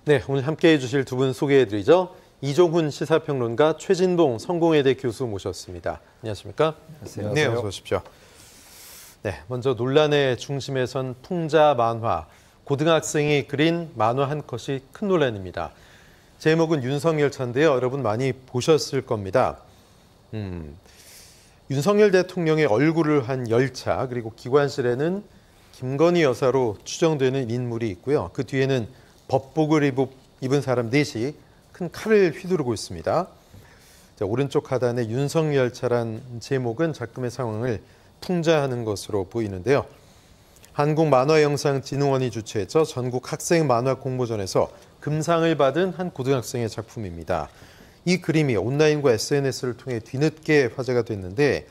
네, 오늘 함께해 주실 두 분 소개해드리죠. 이종훈 시사평론가, 최진봉 성공회대 교수 모셨습니다. 안녕하십니까? 안녕하세요. 네, 어서 오십시오. 네, 먼저 논란의 중심에 선 풍자 만화, 고등학생이 그린 만화 한 컷이 큰 논란입니다. 제목은 윤석열차인데요. 여러분 많이 보셨을 겁니다. 윤석열 대통령의 얼굴을 한 열차, 그리고 기관실에는 김건희 여사로 추정되는 인물이 있고요. 그 뒤에는 법복을 입은 사람 넷이 큰 칼을 휘두르고 있습니다. 자, 오른쪽 하단의 윤석열차란 제목은 작품의 상황을 풍자하는 것으로 보이는데요. 한국만화영상진흥원이 주최했죠. 전국 학생 만화 공모전에서 금상을 받은 한 고등학생의 작품입니다. 이 그림이 온라인과 SNS를 통해 뒤늦게 화제가 됐는데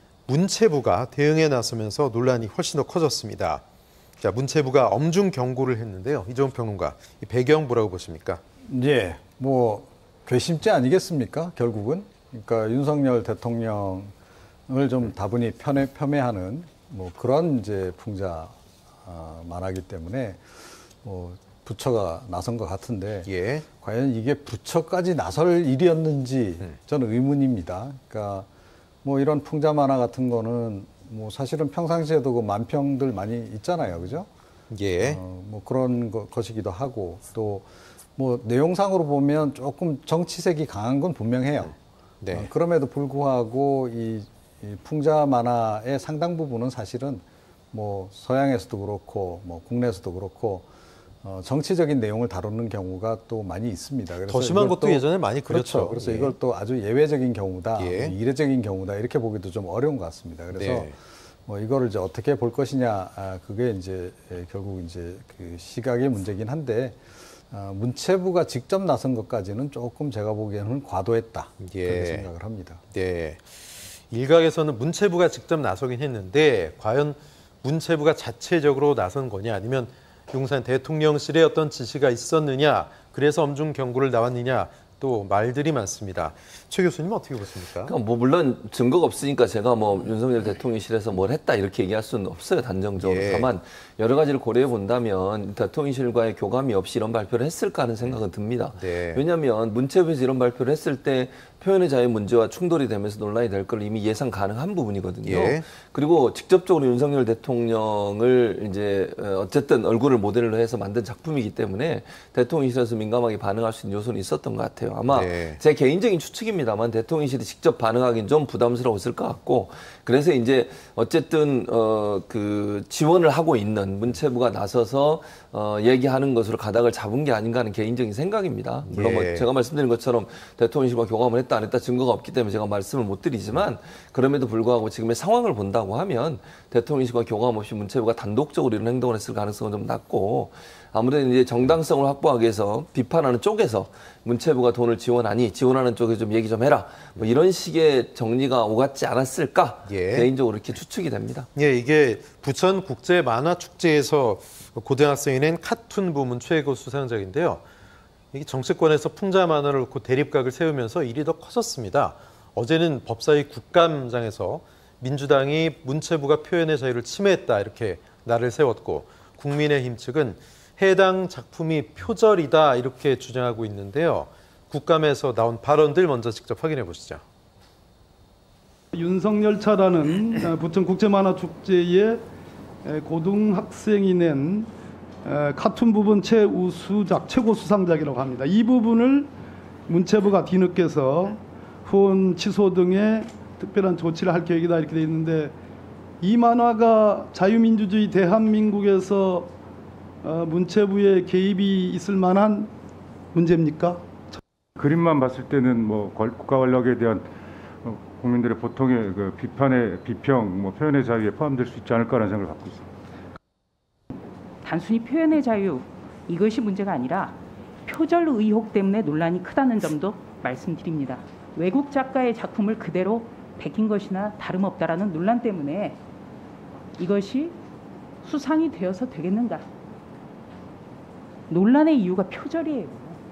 문체부가 대응에 나서면서 논란이 훨씬 더 커졌습니다. 자, 문체부가 엄중 경고를 했는데요. 이종훈 평론가, 이 배경 뭐라고 보십니까? 예, 뭐 괘씸죄 아니겠습니까? 결국은 그러니까 윤석열 대통령을 좀 다분히 폄훼하는 뭐 그런 이제 풍자 만화기 때문에 뭐 부처가 나선 것 같은데 예. 과연 이게 부처까지 나설 일이었는지 저는 의문입니다. 그러니까 뭐 이런 풍자 만화 같은 거는 뭐 사실은 평상시에도 그 만평들 많이 있잖아요, 그죠? 예. 뭐 그런 것이기도 하고 또 뭐 내용상으로 보면 조금 정치색이 강한 건 분명해요. 네. 그럼에도 불구하고 이 풍자 만화의 상당 부분은 사실은 뭐 서양에서도 그렇고 뭐 국내에서도 그렇고 정치적인 내용을 다루는 경우가 또 많이 있습니다. 그래서 더 심한 것도 예전에 많이 그렸죠. 그렇죠. 그래서 예. 이걸 또 아주 예외적인 경우다, 예. 이례적인 경우다 이렇게 보기도 좀 어려운 것 같습니다. 그래서 네. 뭐 이거를 이제 어떻게 볼 것이냐, 그게 이제 결국 이제 그 시각의 문제긴 한데 문체부가 직접 나선 것까지는 조금 제가 보기에는 과도했다 예. 그렇게 생각을 합니다. 네. 일각에서는 문체부가 직접 나서긴 했는데 과연 문체부가 자체적으로 나선 거냐 아니면 용산 대통령실에 어떤 지시가 있었느냐 그래서 엄중 경고를 나왔느냐 또 말들이 많습니다. 최 교수님 어떻게 보십니까? 그러니까 뭐 물론 증거가 없으니까 제가 뭐 윤석열 대통령실에서 뭘 했다 이렇게 얘기할 수는 없어요, 단정적으로. 예. 다만 여러 가지를 고려해 본다면 대통령실과의 교감이 없이 이런 발표를 했을까 하는 생각은 듭니다. 네. 왜냐하면 문체부에서 이런 발표를 했을 때 표현의 자유 문제와 충돌이 되면서 논란이 될 걸 이미 예상 가능한 부분이거든요. 예. 그리고 직접적으로 윤석열 대통령을 이제 어쨌든 얼굴을 모델로 해서 만든 작품이기 때문에 대통령실에서 민감하게 반응할 수 있는 요소는 있었던 것 같아요. 아마 네. 제 개인적인 추측입니다만 대통령실이 직접 반응하기는 좀 부담스러웠을 것 같고 그래서 이제 어쨌든 그 지원을 하고 있는 문체부가 나서서 얘기하는 것으로 가닥을 잡은 게 아닌가 하는 개인적인 생각입니다. 물론 뭐 예. 제가 말씀드린 것처럼 대통령실과 교감을 했다 안 했다 증거가 없기 때문에 제가 말씀을 못 드리지만 그럼에도 불구하고 지금의 상황을 본다고 하면 대통령실과 교감 없이 문체부가 단독적으로 이런 행동을 했을 가능성은 좀 낮고 아무래도 이제 정당성을 확보하기 위해서 비판하는 쪽에서 문체부가 돈을 지원하는 쪽에 좀 얘기 좀 해라. 뭐 이런 식의 정리가 오갔지 않았을까? 예. 개인적으로 이렇게 추측이 됩니다. 예, 이게 부천 국제 만화 축제에서 고등학생이 낸 카툰 부문 최고 수상작인데요. 이게 정치권에서 풍자 만화를 놓고 대립각을 세우면서 일이 더 커졌습니다. 어제는 법사위 국감장에서 민주당이 문체부가 표현의 자유를 침해했다 이렇게 날을 세웠고 국민의힘 측은 해당 작품이 표절이다 이렇게 주장하고 있는데요. 국감에서 나온 발언들 먼저 직접 확인해 보시죠. 윤석열차라는 부천 국제만화축제의 고등학생이 낸 카툰 부분 최우수작, 최고 수상작이라고 합니다. 이 부분을 문체부가 뒤늦게서 후원 취소 등의 특별한 조치를 할 계획이다 이렇게 돼 있는데 이 만화가 자유민주주의 대한민국에서 문체부의 개입이 있을 만한 문제입니까? 그림만 봤을 때는 뭐 국가 권력에 대한 국민들의 보통의 그 비평, 뭐 표현의 자유에 포함될 수 있지 않을까라는 생각을 갖고 있습니다. 단순히 표현의 자유 이것이 문제가 아니라 표절 의혹 때문에 논란이 크다는 점도 말씀드립니다. 외국 작가의 작품을 그대로 베낀 것이나 다름없다라는 논란 때문에 이것이 수상이 되어서 되겠는가? 논란의 이유가 표절이에요.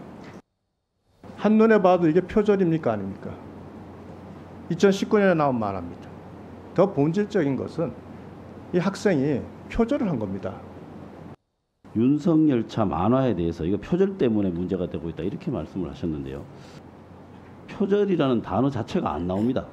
한눈에 봐도 이게 표절입니까 아닙니까? 2019년에 나온 만화입니다. 더 본질적인 것은 이 학생이 표절을 한 겁니다. 윤석열차 만화에 대해서 이거 표절 때문에 문제가 되고 있다 이렇게 말씀을 하셨는데요. 표절이라는 단어 자체가 안 나옵니다.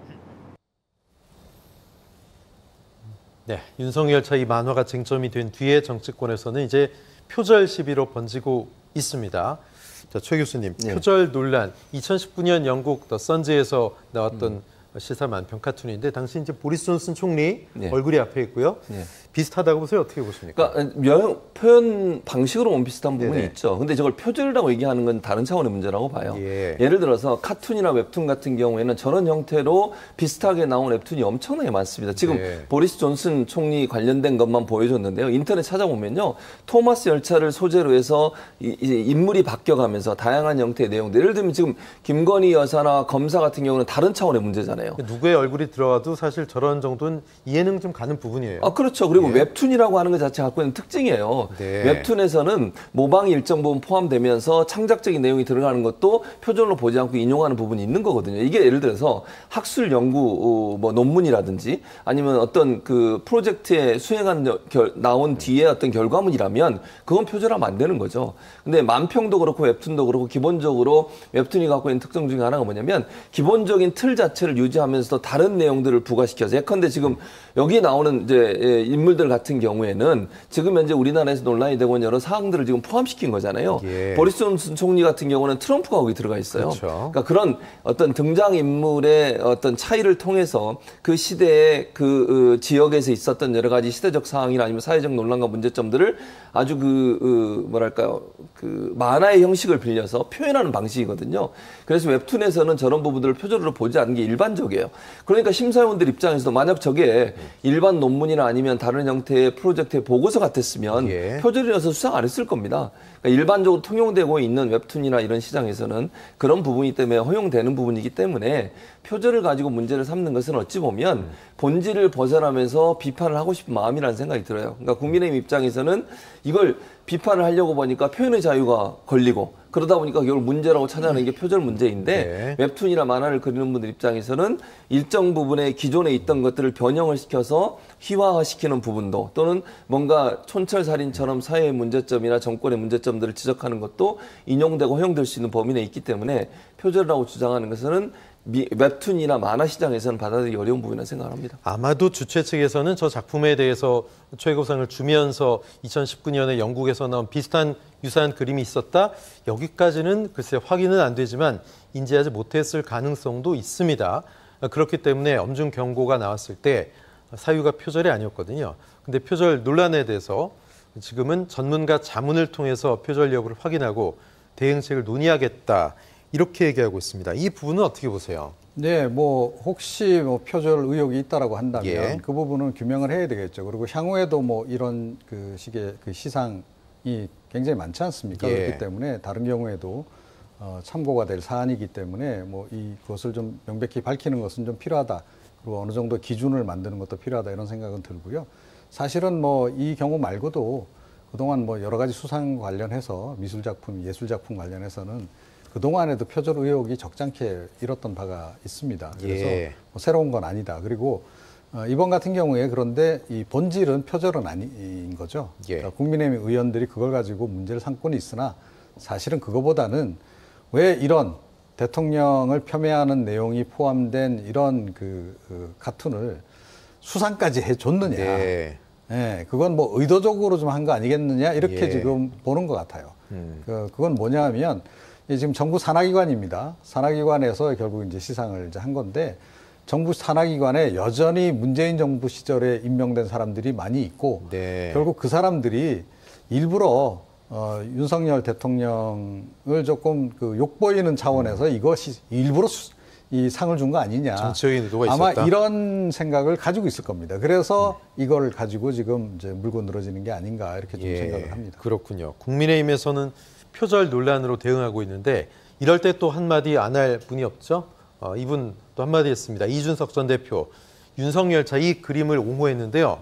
네, 윤석열차 이 만화가 쟁점이 된 뒤에 정치권에서는 이제 표절 시비로 번지고 있습니다. 자, 최 교수님, 네. 표절 논란 2019년 영국 더 선즈에서 나왔던 시사 만평 카툰인데 당시 이제 보리스 존슨 총리 네. 얼굴이 앞에 있고요. 네. 비슷하다고 보세요. 어떻게 보십니까? 그러니까 표현 방식으로는 비슷한 부분이 네네. 있죠. 근데 저걸 표절이라고 얘기하는 건 다른 차원의 문제라고 봐요. 예. 예를 들어서 카툰이나 웹툰 같은 경우에는 저런 형태로 비슷하게 나온 웹툰이 엄청나게 많습니다. 지금 네. 보리스 존슨 총리 관련된 것만 보여줬는데요. 인터넷 찾아보면요. 토마스 열차를 소재로 해서 이제 인물이 바뀌어가면서 다양한 형태의 내용들. 예를 들면 지금 김건희 여사나 검사 같은 경우는 다른 차원의 문제잖아요. 누구의 얼굴이 들어가도 사실 저런 정도는 이해는 좀 가는 부분이에요. 아, 그렇죠. 그리고 예. 웹툰이라고 하는 것 자체가 갖고 있는 특징이에요. 네. 웹툰에서는 모방이 일정 부분 포함되면서 창작적인 내용이 들어가는 것도 표절로 보지 않고 인용하는 부분이 있는 거거든요. 이게 예를 들어서 학술 연구 뭐 논문이라든지 아니면 어떤 그 프로젝트에 수행한 나온 뒤에 어떤 결과물이라면 그건 표절하면 안 되는 거죠. 근데 만평도 그렇고 웹툰도 그렇고 기본적으로 웹툰이 갖고 있는 특성 중에 하나가 뭐냐면 기본적인 틀 자체를 유지하면서도 다른 내용들을 부과시켜서 예컨대 지금 여기 나오는 이제 인물들 같은 경우에는 지금 현재 우리나라에서 논란이 되고 있는 여러 사항들을 지금 포함시킨 거잖아요. 예. 보리스 존슨 총리 같은 경우는 트럼프가 거기 들어가 있어요. 그렇죠. 그러니까 그런 어떤 등장 인물의 어떤 차이를 통해서 그 시대의 그 지역에서 있었던 여러 가지 시대적 상황이나 아니면 사회적 논란과 문제점들을 아주 뭐랄까요, 그 만화의 형식을 빌려서 표현하는 방식이거든요. 그래서 웹툰에서는 저런 부분들을 표절로 보지 않는 게 일반적이에요. 그러니까 심사위원들 입장에서도 만약 저게 일반 논문이나 아니면 다른 형태의 프로젝트의 보고서 같았으면 예. 표절이라서 수상 안 했을 겁니다. 그러니까 일반적으로 통용되고 있는 웹툰이나 이런 시장에서는 그런 부분이 때문에 허용되는 부분이기 때문에 표절을 가지고 문제를 삼는 것은 어찌 보면 본질을 벗어나면서 비판을 하고 싶은 마음이라는 생각이 들어요. 그러니까 국민의힘 입장에서는 이걸 비판을 하려고 보니까 표현의 자유가 걸리고 그러다 보니까 결국 문제라고 찾아내는 게 표절 문제인데 네. 웹툰이나 만화를 그리는 분들 입장에서는 일정 부분의 기존에 있던 것들을 변형을 시켜서 희화화시키는 부분도 또는 뭔가 촌철살인처럼 사회의 문제점이나 정권의 문제점들을 지적하는 것도 인용되고 허용될 수 있는 범위 내에 있기 때문에 표절이라고 주장하는 것은 웹툰이나 만화 시장에서는 받아들이기 어려운 부분이라고 생각합니다. 아마도 주최 측에서는 저 작품에 대해서 최고상을 주면서 2019년에 영국에서 나온 비슷한 유사한 그림이 있었다. 여기까지는 글쎄 확인은 안 되지만 인지하지 못했을 가능성도 있습니다. 그렇기 때문에 엄중 경고가 나왔을 때 사유가 표절이 아니었거든요. 근데 표절 논란에 대해서 지금은 전문가 자문을 통해서 표절 여부를 확인하고 대응책을 논의하겠다. 이렇게 얘기하고 있습니다. 이 부분은 어떻게 보세요? 네, 뭐 혹시 뭐 표절 의혹이 있다라고 한다면 예. 그 부분은 규명을 해야 되겠죠. 그리고 향후에도 뭐 이런 그 식의 그 시상이 굉장히 많지 않습니까? 예. 그렇기 때문에 다른 경우에도 참고가 될 사안이기 때문에 뭐 그것을 좀 명백히 밝히는 것은 좀 필요하다. 그리고 어느 정도 기준을 만드는 것도 필요하다 이런 생각은 들고요. 사실은 뭐 이 경우 말고도 그동안 뭐 여러 가지 수상 관련해서 미술작품, 예술작품 관련해서는 그동안에도 표절 의혹이 적잖게 일었던 바가 있습니다. 그래서 예. 뭐 새로운 건 아니다. 그리고 이번 같은 경우에 그런데 이 본질은 표절은 아닌 거죠. 예. 그러니까 국민의힘 의원들이 그걸 가지고 문제를 삼고는 있으나 사실은 그거보다는 왜 이런 대통령을 폄훼하는 내용이 포함된 이런 그 카툰을 수상까지 해줬느냐. 네. 예, 그건 뭐 의도적으로 좀 한 거 아니겠느냐 이렇게 예. 지금 보는 것 같아요. 그건 뭐냐 하면 지금 정부 산하기관입니다. 산하기관에서 결국 이제 시상을 이제 한 건데 정부 산하기관에 여전히 문재인 정부 시절에 임명된 사람들이 많이 있고 네. 결국 그 사람들이 일부러 윤석열 대통령을 조금 그 욕보이는 차원에서 이것이 일부러 이 상을 준 거 아니냐. 정치적인 의도가 아마 있었다. 이런 생각을 가지고 있을 겁니다. 그래서 이걸 가지고 지금 이제 물고 늘어지는 게 아닌가 이렇게 좀 생각을 합니다. 그렇군요. 국민의힘에서는 표절 논란으로 대응하고 있는데 이럴 때 또 한마디 안 할 분이 없죠. 이분 또 한마디 했습니다. 이준석 전 대표. 윤석열차 이 그림을 옹호했는데요.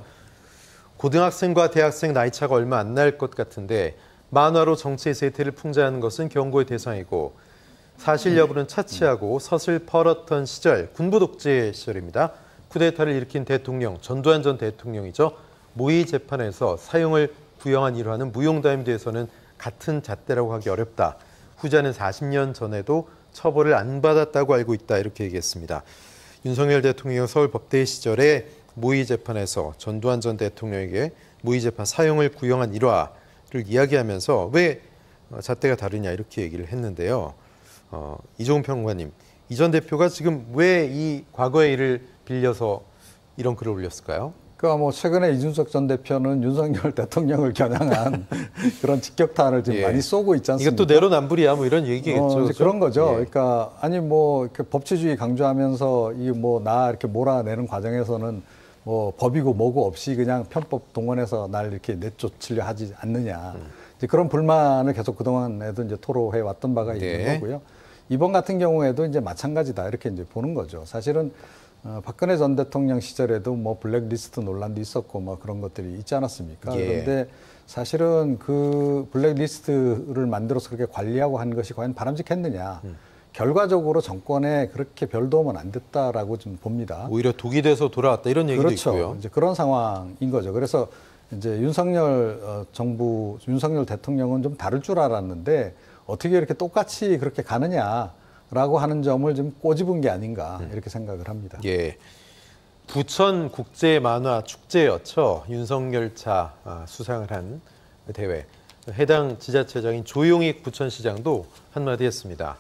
고등학생과 대학생 나이 차가 얼마 안 날 것 같은데 만화로 정치의 세태를 풍자하는 것은 경고의 대상이고 사실 여부는 차치하고 서슬 펄었던 시절 군부 독재 시절입니다. 쿠데타를 일으킨 대통령 전두환 전 대통령이죠. 모의 재판에서 사형을 구형한 일화는 무용담에 대해서는 같은 잣대라고 하기 어렵다. 후자는 40년 전에도 처벌을 안 받았다고 알고 있다. 이렇게 얘기했습니다. 윤석열 대통령 서울법대회 시절에 모의 재판에서 전두환 전 대통령에게 모의 재판 사용을 구형한 일화를 이야기하면서 왜 잣대가 다르냐 이렇게 얘기를 했는데요. 이종훈 평론가님, 이 전 대표가 지금 왜 이 과거의 일을 빌려서 이런 글을 올렸을까요? 그러니까 뭐 최근에 이준석 전 대표는 윤석열 대통령을 겨냥한 그런 직격탄을 지금 많이 쏘고 있지 않습니까? 이것도 내로남불이야 뭐 이런 얘기겠죠. 이제 그런 거죠. 그러니까 아니 뭐 이렇게 법치주의 강조하면서 이 뭐 나 이렇게 몰아내는 과정에서는 뭐 법이고 뭐고 없이 그냥 편법 동원해서 날 이렇게 내쫓으려 하지 않느냐. 이제 그런 불만을 계속 그동안에도 이제 토로해 왔던 바가 있는 거고요. 이번 같은 경우에도 이제 마찬가지다 이렇게 이제 보는 거죠. 사실은 박근혜 전 대통령 시절에도 뭐 블랙리스트 논란도 있었고 뭐 그런 것들이 있지 않았습니까? 그런데 사실은 그 블랙리스트를 만들어서 그렇게 관리하고 한 것이 과연 바람직했느냐? 결과적으로 정권에 그렇게 별 도움은 안 됐다라고 좀 봅니다. 오히려 독이 돼서 돌아왔다 이런 얘기도 그렇죠. 있고요. 이제 그런 상황인 거죠. 그래서 이제 윤석열 정부, 윤석열 대통령은 좀 다를 줄 알았는데 어떻게 이렇게 똑같이 그렇게 가느냐라고 하는 점을 좀 꼬집은 게 아닌가 이렇게 생각을 합니다. 예. 부천 국제 만화 축제였죠. 윤석열차 수상을 한 대회. 해당 지자체장인 조용익 부천시장도 한마디 했습니다.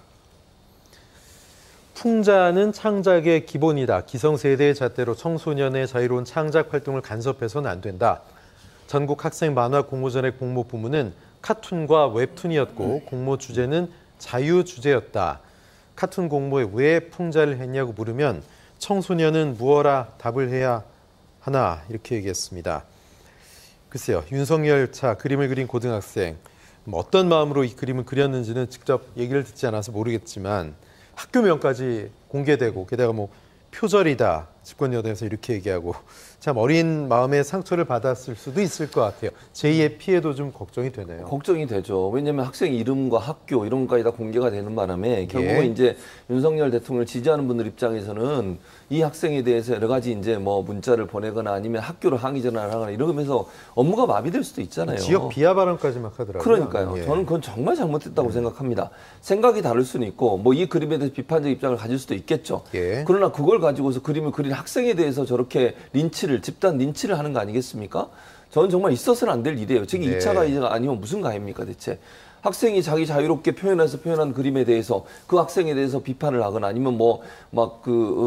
풍자는 창작의 기본이다. 기성세대의 잣대로 청소년의 자유로운 창작 활동을 간섭해서는 안 된다. 전국 학생 만화 공모전의 공모 부문은 카툰과 웹툰이었고 공모 주제는 자유 주제였다. 카툰 공모에 왜 풍자를 했냐고 물으면 청소년은 무어라 답을 해야 하나 이렇게 얘기했습니다. 글쎄요. 윤석열차 그림을 그린 고등학생 어떤 마음으로 이 그림을 그렸는지는 직접 얘기를 듣지 않아서 모르겠지만 학교명까지 공개되고 게다가 뭐 표절이다. 집권여당에서 이렇게 얘기하고 참 어린 마음에 상처를 받았을 수도 있을 것 같아요. 제2의 피해도 좀 걱정이 되네요. 걱정이 되죠. 왜냐하면 학생 이름과 학교 이런 것까지 다 공개가 되는 바람에 결국은 이제 윤석열 대통령을 지지하는 분들 입장에서는 이 학생에 대해서 여러 가지 이제 뭐 문자를 보내거나 아니면 학교로 항의 전화를 하거나 이러면서 업무가 마비될 수도 있잖아요. 지역 비하 발언까지 막 하더라고요. 그러니까요. 저는 그건 정말 잘못했다고 생각합니다. 생각이 다를 수는 있고 뭐 이 그림에 대해서 비판적 입장을 가질 수도 있겠죠. 그러나 그걸 가지고서 그림을 그린 학생에 대해서 저렇게 집단 린치를 하는 거 아니겠습니까? 저는 정말 있어서는 안 될 일이에요. 저게 2차 가해가 아니면 무슨 가해입니까 대체? 학생이 자기 자유롭게 표현해서 표현한 그림에 대해서 그 학생에 대해서 비판을 하거나 아니면 뭐 막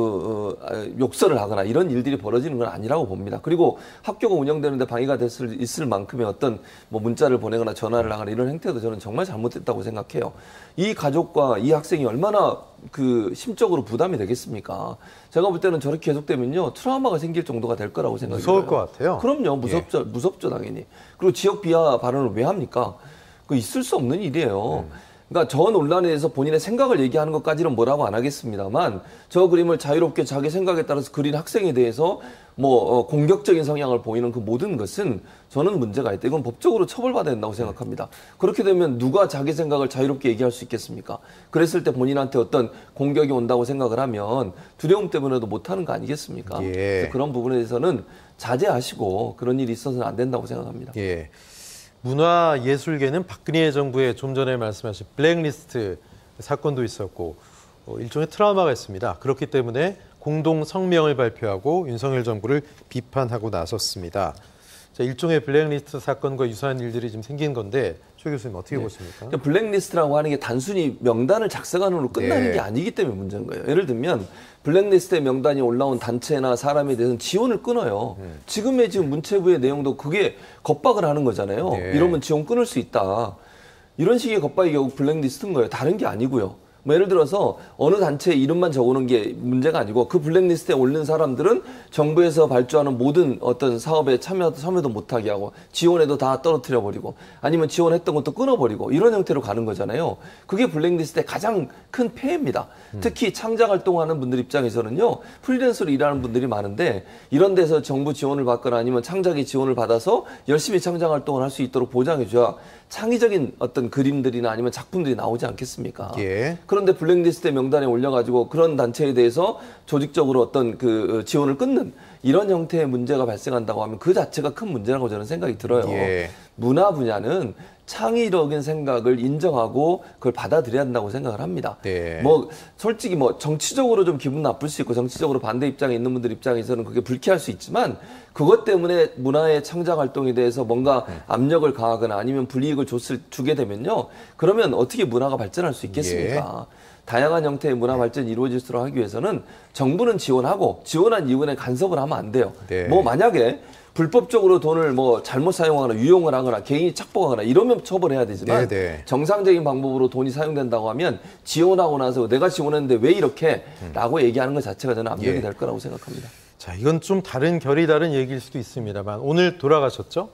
욕설을 하거나 이런 일들이 벌어지는 건 아니라고 봅니다. 그리고 학교가 운영되는데 방해가 있을 만큼의 어떤 뭐 문자를 보내거나 전화를 하거나 이런 행태도 저는 정말 잘못됐다고 생각해요. 이 가족과 이 학생이 얼마나 심적으로 부담이 되겠습니까? 제가 볼 때는 저렇게 계속되면요 트라우마가 생길 정도가 될 거라고 생각해요. 무서울 것 같아요. 그럼요, 무섭죠 당연히. 그리고 지역 비하 발언을 왜 합니까? 그 있을 수 없는 일이에요. 그러니까 저 논란에 대해서 본인의 생각을 얘기하는 것까지는 뭐라고 안 하겠습니다만 저 그림을 자유롭게 자기 생각에 따라서 그린 학생에 대해서 뭐 공격적인 성향을 보이는 그 모든 것은 저는 문제가 있다. 이건 법적으로 처벌받아야 된다고 생각합니다. 그렇게 되면 누가 자기 생각을 자유롭게 얘기할 수 있겠습니까? 그랬을 때 본인한테 어떤 공격이 온다고 생각을 하면 두려움 때문에도 못하는 거 아니겠습니까? 그래서 그런 부분에 대해서는 자제하시고 그런 일이 있어서는 안 된다고 생각합니다. 예. 문화예술계는 박근혜 정부의 좀 전에 말씀하신 블랙리스트 사건도 있었고 일종의 트라우마가 있습니다. 그렇기 때문에 공동 성명을 발표하고 윤석열 정부를 비판하고 나섰습니다. 자, 일종의 블랙리스트 사건과 유사한 일들이 지금 생긴 건데 최 교수님 어떻게 보십니까? 블랙리스트라고 하는 게 단순히 명단을 작성하는 걸로 끝나는 게 아니기 때문에 문제인 거예요. 예를 들면 블랙리스트에 명단이 올라온 단체나 사람에 대해서는 지원을 끊어요. 지금 문체부의 내용도 그게 겁박을 하는 거잖아요. 이러면 지원 끊을 수 있다. 이런 식의 겁박이 결국 블랙리스트인 거예요. 다른 게 아니고요. 뭐 예를 들어서 어느 단체 이름만 적어놓은 게 문제가 아니고 그 블랙리스트에 올린 사람들은 정부에서 발주하는 모든 어떤 사업에 참여도 못하게 하고 지원에도 다 떨어뜨려버리고 아니면 지원했던 것도 끊어버리고 이런 형태로 가는 거잖아요. 그게 블랙리스트의 가장 큰 폐해입니다. 특히 창작 활동하는 분들 입장에서는요. 프리랜서로 일하는 분들이 많은데 이런 데서 정부 지원을 받거나 아니면 창작의 지원을 받아서 열심히 창작 활동을 할 수 있도록 보장해줘야 창의적인 어떤 그림들이나 아니면 작품들이 나오지 않겠습니까? 예. 그런데 블랙리스트 명단에 올려가지고 그런 단체에 대해서 조직적으로 어떤 그 지원을 끊는 이런 형태의 문제가 발생한다고 하면 그 자체가 큰 문제라고 저는 생각이 들어요. 예. 문화 분야는 창의적인 생각을 인정하고 그걸 받아들여야 한다고 생각을 합니다. 네. 뭐 솔직히 뭐 정치적으로 좀 기분 나쁠 수 있고 정치적으로 반대 입장에 있는 분들 입장에서는 그게 불쾌할 수 있지만 그것 때문에 문화의 창작 활동에 대해서 뭔가 압력을 가하거나 아니면 불이익을 주게 되면요. 그러면 어떻게 문화가 발전할 수 있겠습니까? 다양한 형태의 문화 발전이 이루어질수록 하기 위해서는 정부는 지원하고 지원한 이후에 간섭을 하면 안 돼요. 네. 뭐 만약에 불법적으로 돈을 뭐 잘못 사용하거나 유용을 하거나 개인이 착복하거나 이러면 처벌해야 되지만 네네. 정상적인 방법으로 돈이 사용된다고 하면 지원하고 나서 내가 지원했는데 왜 이렇게 라고 얘기하는 것 자체가 저는 압력이 예. 될 거라고 생각합니다. 자, 이건 좀 결이 다른 얘기일 수도 있습니다만 오늘 돌아가셨죠?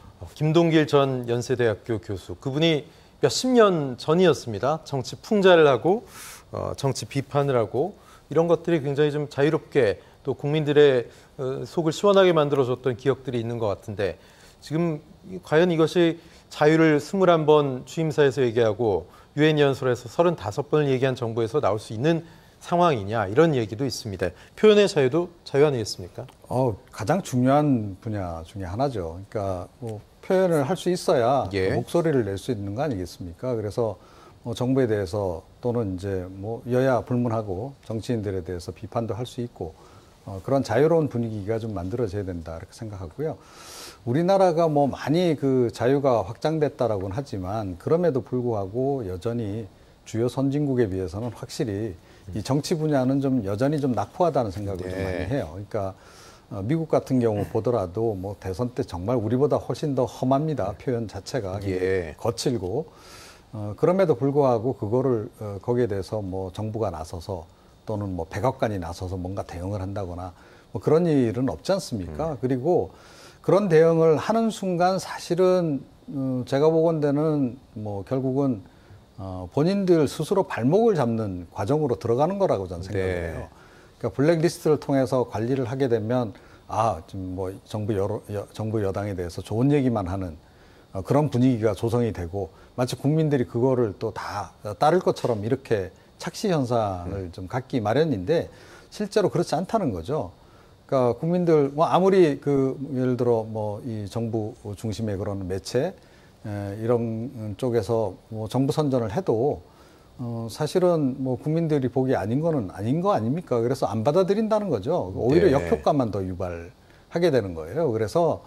김동길 전 연세대학교 교수. 그분이 몇십 년 전이었습니다. 정치 풍자를 하고 정치 비판을 하고 이런 것들이 굉장히 좀 자유롭게 또 국민들의 속을 시원하게 만들어줬던 기억들이 있는 것 같은데 지금 과연 이것이 자유를 21번 취임사에서 얘기하고 유엔 연설에서 35번을 얘기한 정부에서 나올 수 있는 상황이냐 이런 얘기도 있습니다. 표현의 자유도 자유 아니겠습니까? 가장 중요한 분야 중에 하나죠. 그러니까 뭐 표현을 할 수 있어야 예. 그 목소리를 낼 수 있는 거 아니겠습니까? 그래서 정부에 대해서 또는 이제 뭐 여야 불문하고 정치인들에 대해서 비판도 할 수 있고 그런 자유로운 분위기가 좀 만들어져야 된다 이렇게 생각하고요. 우리나라가 뭐 많이 그 자유가 확장됐다라고는 하지만 그럼에도 불구하고 여전히 주요 선진국에 비해서는 확실히 이 정치 분야는 좀 여전히 좀 낙후하다는 생각을 좀 많이 해요. 그러니까 미국 같은 경우 보더라도 뭐 대선 때 정말 우리보다 훨씬 더 험합니다. 표현 자체가 거칠고 그럼에도 불구하고 그거를 거기에 대해서 뭐 정부가 나서서 또는 뭐 백악관이 나서서 뭔가 대응을 한다거나 뭐 그런 일은 없지 않습니까? 그리고 그런 대응을 하는 순간 사실은 제가 보건대는 뭐 결국은 본인들 스스로 발목을 잡는 과정으로 들어가는 거라고 저는 생각을 해요. 그러니까 블랙리스트를 통해서 관리를 하게 되면 지금 뭐 정부 여당에 대해서 좋은 얘기만 하는 그런 분위기가 조성이 되고 마치 국민들이 그거를 또 다 따를 것처럼 이렇게 착시 현상을 좀 갖기 마련인데 실제로 그렇지 않다는 거죠. 그러니까 국민들 뭐 아무리 예를 들어 뭐 이 정부 중심의 그런 매체 이런 쪽에서 뭐 정부 선전을 해도 사실은 뭐 국민들이 보기 아닌 거는 아닌 거 아닙니까? 그래서 안 받아들인다는 거죠. 오히려 역효과만 더 유발하게 되는 거예요. 그래서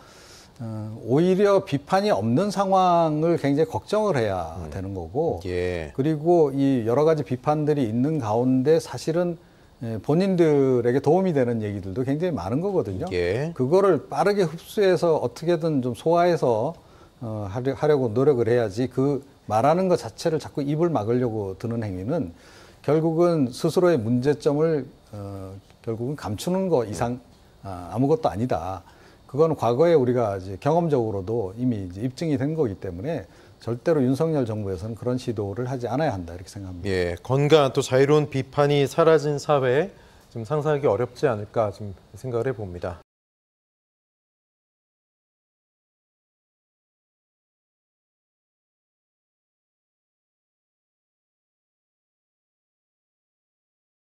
오히려 비판이 없는 상황을 굉장히 걱정을 해야 되는 거고 그리고 이 여러 가지 비판들이 있는 가운데 사실은 본인들에게 도움이 되는 얘기들도 굉장히 많은 거거든요. 그거를 빠르게 흡수해서 어떻게든 좀 소화해서 하려고 노력을 해야지 그 말하는 것 자체를 자꾸 입을 막으려고 드는 행위는 결국은 스스로의 문제점을 결국은 감추는 거 이상 아무것도 아니다. 그거는 과거에 우리가 이제 경험적으로도 이미 이제 입증이 된 거기 때문에 절대로 윤석열 정부에서는 그런 시도를 하지 않아야 한다 이렇게 생각합니다. 예, 건강한 또 자유로운 비판이 사라진 사회에 좀 상상하기 어렵지 않을까 좀 생각을 해봅니다.